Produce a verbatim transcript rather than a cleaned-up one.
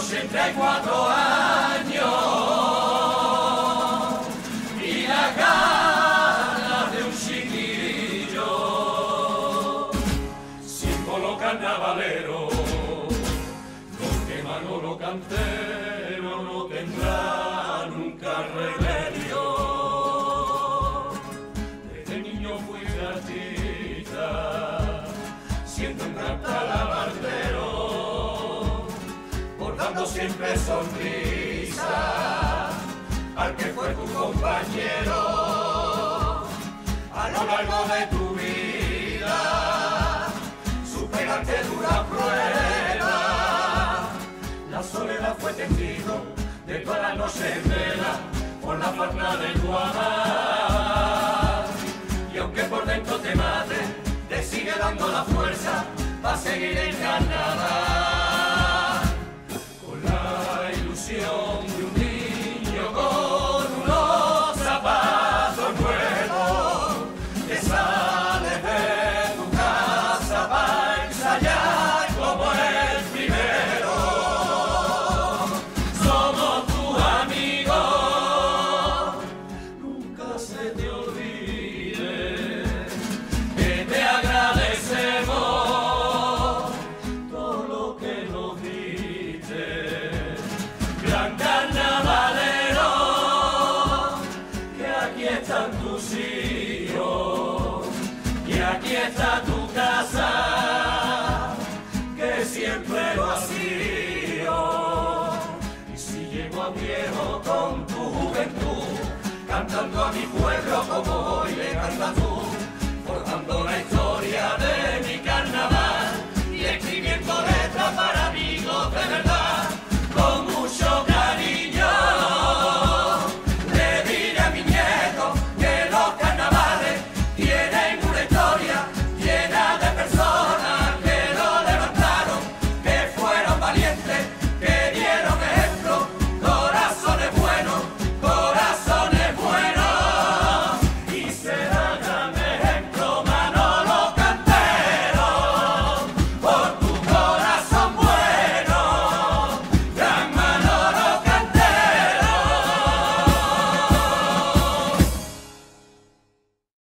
ochenta y cuatro años y la gana de un chiquillo, símbolo carnavalero, porque Manolo Cantero no tendrá nunca remedio. Desde niño fui artista, siendo un gran talabardero, dando siempre sonrisa al que fue tu compañero. A lo largo de tu vida superaste dura prueba. La soledad fue testigo de toda la noche en vela por la falta de tu amar. Y aunque por dentro te mate, te sigue dando la fuerza para seguir en carnaval. De un niño con unos zapatos nuevos que sale de tu casa para ensayar como el primero. Somos tus amigos, nunca se te olvide que te agradecemos todo lo que nos diste. Gran carnavalero, que aquí están tus hijos, y aquí está tu casa, que siempre lo ha sido. Y si llego a viejo con tu juventud, cantando a mi pueblo como hoy le cantas tú.